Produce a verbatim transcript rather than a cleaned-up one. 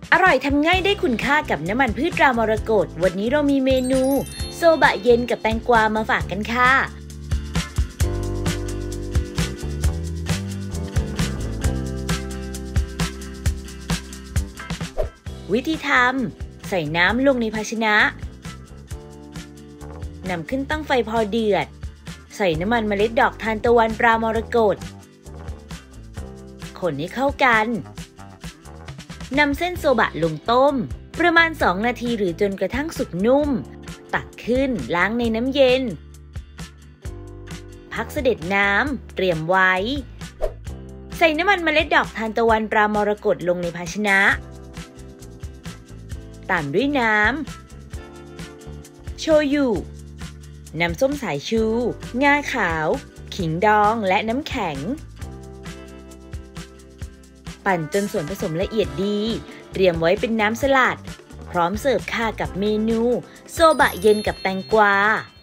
อร่อยทำง่ายได้คุณค่ากับน้ำมันพืชตรามรกตวันนี้เรามีเมนูโซบะเย็นกับแตงกวามาฝากกันค่ะวิธีทำใส่น้ำลงในภาชนะนำขึ้นตั้งไฟพอเดือดใส่น้ำมันเมล็ดดอกทานตะวันปลามรกตคนให้เข้ากันนำเส้นโซบะลงต้มประมาณสองนาทีหรือจนกระทั่งสุกนุ่มตักขึ้นล้างในน้ำเย็นพักเสด็จน้ำเตรียมไว้ใส่น้ำมันเมล็ดดอกทานตะวันปลามรกตลงในภาชนะตามด้วยน้ำโชยุน้ำส้มสายชูงาขาวขิงดองและน้ำแข็งปั่นจนส่วนผสมละเอียดดีเตรียมไว้เป็นน้ำสลัดพร้อมเสิร์ฟค่ะกับเมนูโซบะเย็นกับแตงกวา